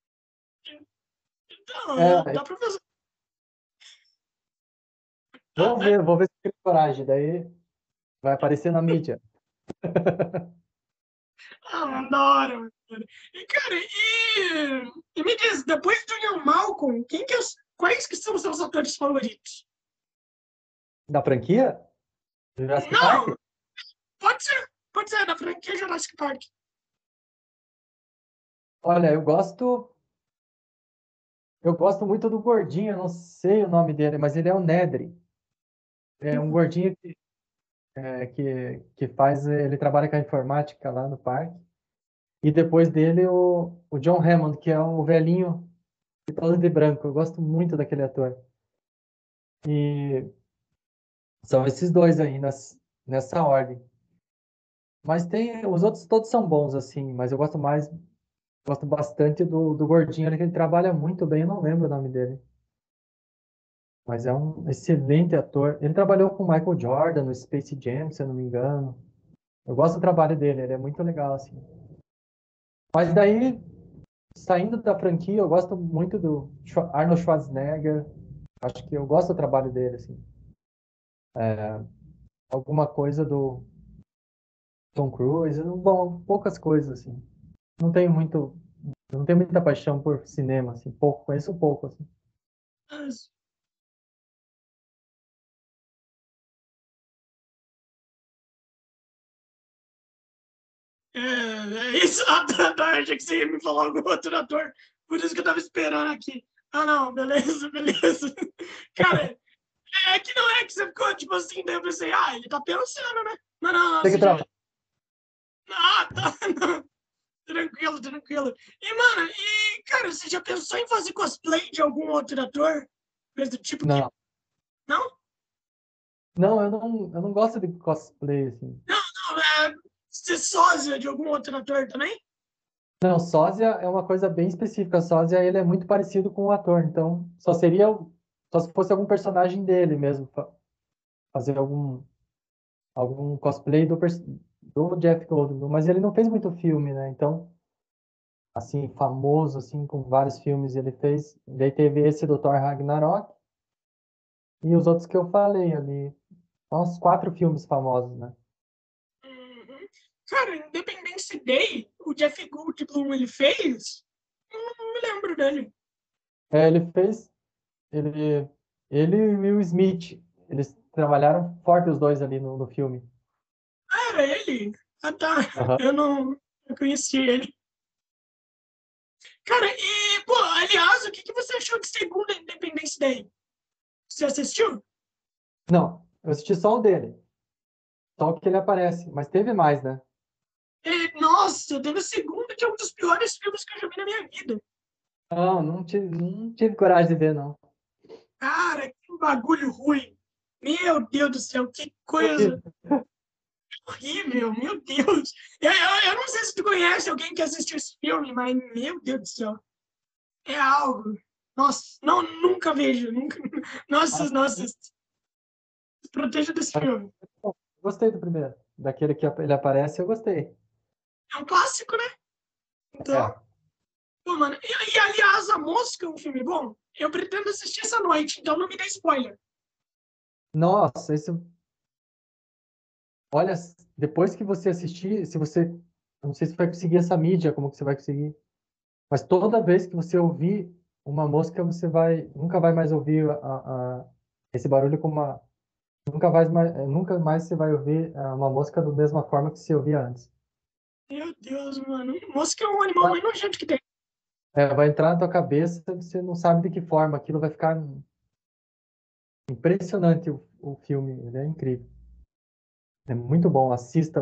Então, É, dá pra fazer. vou ver se tem coragem, daí vai aparecer na mídia. Adoro, mano. E, cara, e me diz, depois do Ian Malcolm, quais que são os seus atores favoritos? Da franquia? Jurassic Park? Não, pode ser da franquia Jurassic Park. Olha, eu gosto muito do gordinho, eu não sei o nome dele, mas ele é o Nedry. É um gordinho que faz, ele trabalha com a informática lá no parque. E depois dele o John Hammond, que é o velhinho todo de branco. Eu gosto muito daquele ator. E são esses dois aí nessa ordem. Mas tem, os outros todos são bons assim, mas gosto bastante do gordinho, ali que ele trabalha muito bem, eu não lembro o nome dele. Mas é um excelente ator. Ele trabalhou com o Michael Jordan no Space Jam, se eu não me engano. Eu gosto do trabalho dele, ele é muito legal assim. Mas daí, saindo da franquia, eu gosto muito do Arnold Schwarzenegger. Acho que eu gosto do trabalho dele assim. Alguma coisa do Tom Cruise, bom, poucas coisas assim. Não tenho muito, não tenho muita paixão por cinema assim, pouco, conheço um pouco assim. É isso, achei que você ia me falar algum outro ator, por isso que eu tava esperando aqui. Ah, não, beleza, beleza. Cara, É que não é que você ficou, tipo assim, daí eu pensei, ele tá pensando, né? Mas não, Tem que você já... trabalhar. Tá, não. Tranquilo, tranquilo. E, mano, cara, você já pensou em fazer cosplay de algum outro ator? Coisa do tipo que... Não, Não? não, eu não gosto de cosplay, assim. Não, ser sósia de algum outro ator também? Não, sósia é uma coisa bem específica. Sósia, ele é muito parecido com o ator, então só se fosse algum personagem dele mesmo, fazer algum cosplay do Jeff Goldblum, mas ele não fez muito filme, né? Então, assim, famoso, assim, com vários filmes ele fez. Daí teve esse do Thor Ragnarok e os outros que eu falei ali. Uns 4 filmes famosos, né? Uhum. Cara, Independence Day, o Jeff Goldblum, ele fez? Eu não me lembro dele. É, ele, ele e o Will Smith, eles trabalharam forte os dois ali no filme. Era ele? Ah, tá. Aham. Eu não conheci ele. Cara, pô, aliás, o que você achou de segunda Independence Day? Você assistiu? Não, eu assisti só o dele, só o que ele aparece, mas teve mais, né? Nossa, teve a segunda, que é um dos piores filmes que eu já vi na minha vida. Não tive coragem de ver, não. Cara, que bagulho ruim. Meu Deus do céu, que coisa Horrível. horrível, meu Deus. Eu não sei se tu conhece alguém que assistiu esse filme, mas meu Deus do céu. É algo. Nossa, não, nunca vejo, nunca. Nossa, Mas, nossa, proteja desse mas, filme. bom, gostei do primeiro. Daquele que ele aparece, eu gostei. É um clássico, né? Então, É. pô, mano. Aliás, A Mosca é um filme bom. Eu pretendo assistir essa noite, então não me dê spoiler. Nossa, olha, depois que você assistir, se você, eu não sei se vai conseguir essa mídia, como que você vai conseguir, mas toda vez que você ouvir uma mosca, nunca vai mais ouvir esse barulho como nunca mais você vai ouvir uma mosca da mesma forma que você ouvia antes. Meu Deus, mano. Mosca é um animal mais nojento que tem. Vai entrar na tua cabeça, você não sabe de que forma, aquilo vai ficar impressionante o filme, ele é incrível. É muito bom, assista,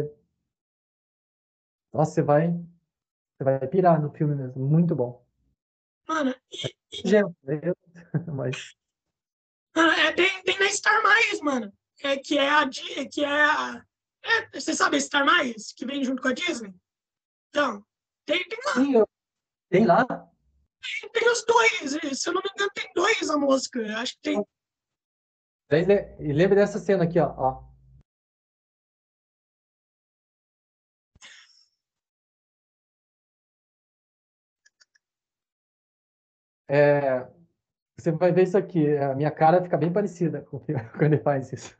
nossa, você vai pirar no filme mesmo, muito bom. Mano, Gente, mas tem na Star Mais, mano. Que é a. Que é a você sabe a Star Mais, que vem junto com a Disney? Então, tem lá. sim, tem lá. Tem os dois. Se eu não me engano, tem dois a mosca. Acho que tem. E lembre dessa cena aqui, ó. É, você vai ver isso aqui. A minha cara fica bem parecida com quando ele faz isso.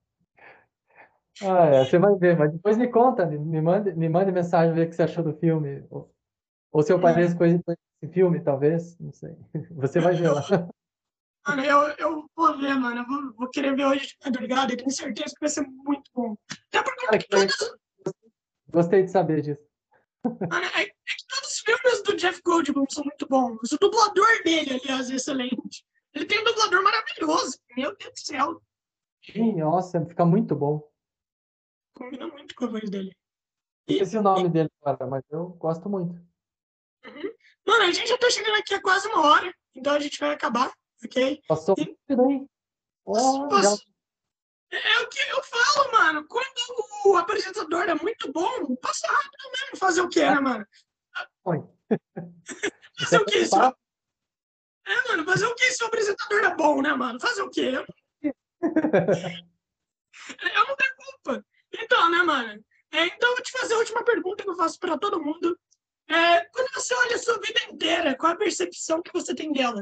Você vai ver, mas depois me conta, me mande mensagem, ver o que você achou do filme. Ou se eu Hum, pareço com esse filme, talvez, não sei. Você vai ver eu, lá. mano, eu vou ver, mano. Eu vou querer ver hoje de madrugada. Eu tenho certeza que vai ser muito bom. Até por conta Cara, que todos. gostei de saber disso. Mano, que todos os filmes do Jeff Goldblum são muito bons. O dublador dele, aliás, é excelente. Ele tem um dublador maravilhoso. Meu Deus do céu. Sim, nossa, fica muito bom. Combina muito com a voz dele. E, Esqueci o nome dele, cara, mas eu gosto muito. uhum. Mano, a gente já tá chegando aqui a quase uma hora. Então a gente vai acabar, ok? Passou E rápido, hein? Oh, já... é o que eu falo, mano. Quando o apresentador é muito bom, passa rápido mesmo. Fazer o quê, né, mano? Foi. Você Fazer o quê? tá... Mano, fazer o quê se o apresentador é bom, né, mano? Fazer o quê? Eu não tenho culpa. Então, né, mano? Então, eu vou te fazer a última pergunta que eu faço para todo mundo. Quando você olha a sua vida inteira, qual a percepção que você tem dela?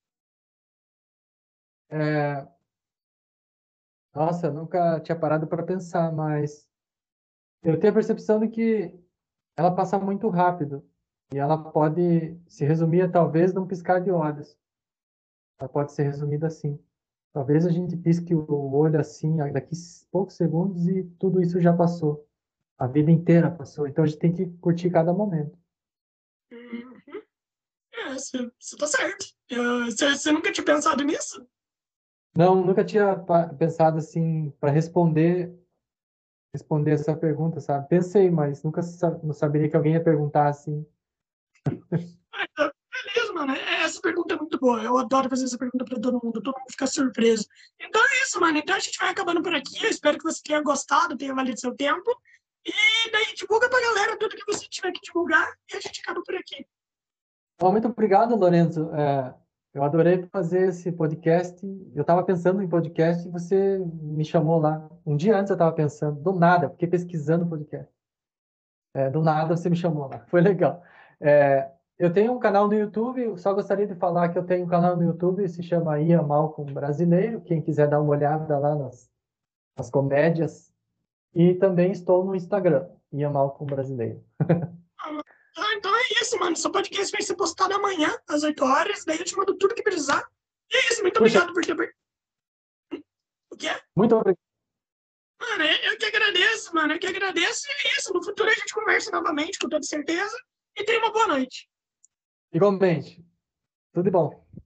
É, nossa, eu nunca tinha parado para pensar, mas eu tenho a percepção de que ela passa muito rápido e ela pode se resumir a talvez num piscar de olhos. Ela pode ser resumida assim. Talvez a gente pisque o olho assim, daqui poucos segundos e tudo isso já passou. A vida inteira passou. Então a gente tem que curtir cada momento. Uhum. Você tá certo. Você nunca tinha pensado nisso? Não, nunca tinha pensado assim para responder essa pergunta, sabe? Pensei, mas nunca não saberia que alguém ia perguntar assim. Beleza, mano. Essa pergunta é muito boa. Eu adoro fazer essa pergunta para todo mundo fica surpreso. Então é isso, mano. Então a gente vai acabando por aqui. Eu espero que você tenha gostado, tenha valido seu tempo. E daí divulga pra galera tudo que você tiver que divulgar e a gente acaba por aqui. Bom, muito obrigado, Lorenzo. Eu adorei fazer esse podcast. Eu estava pensando em podcast e você me chamou lá. Um dia antes eu estava pensando, do nada, fiquei pesquisando podcast. Do nada você me chamou lá. Foi legal. Eu tenho um canal no YouTube, eu só gostaria de falar que eu tenho um canal no YouTube, se chama Ian Malcolm Brasileiro. Quem quiser dar uma olhada lá nas comédias. E também estou no Instagram, Ian Malcolm Brasileiro. Então é isso, mano. Seu podcast vai ser postado amanhã, às 8 horas. Daí eu te mando tudo que precisar. E é isso. Muito Puxa, obrigado por ter. O quê? muito obrigado. Mano, eu que agradeço, mano. Eu que agradeço. E é isso. No futuro a gente conversa novamente, com toda certeza. E tenha uma boa noite. Igualmente. Tudo de bom.